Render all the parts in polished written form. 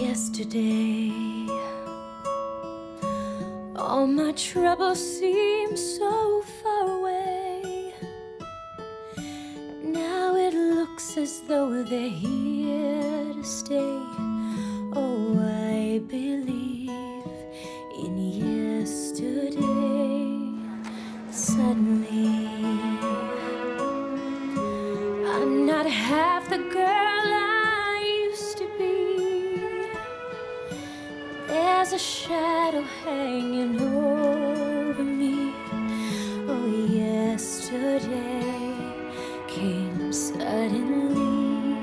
Yesterday, all my troubles seem so far away. Now it looks as though they're here to stay. Oh, I believe in yesterday. Suddenly, I'm not half the girl I used to be. There's a shadow hanging over me. Oh, yesterday came suddenly.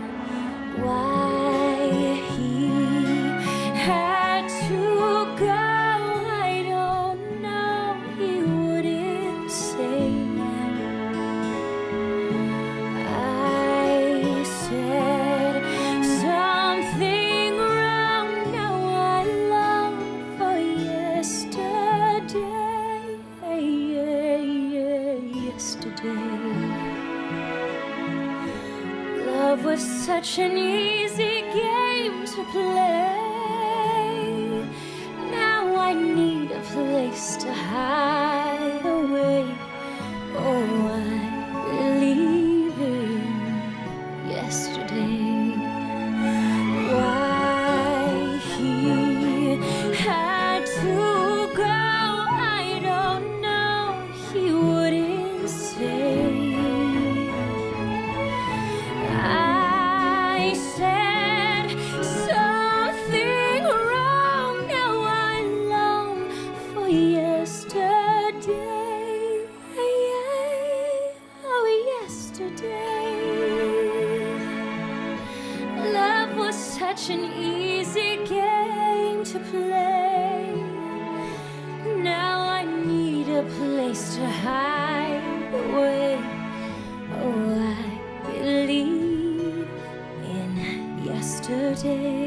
Why he had to go, I don't know. He wouldn't say. I said something wrong. Now I long for yesterday. Yesterday, love was such an easy game to play. Now I need a place to hide away. Oh, I believe in yesterday. Why he had to go, I don't know. He wouldn't say. I said something wrong. Now I long for yesterday. Oh, yesterday. Love was such an easy game to play. Now I need a place to hide away. Oh, I believe in yesterday.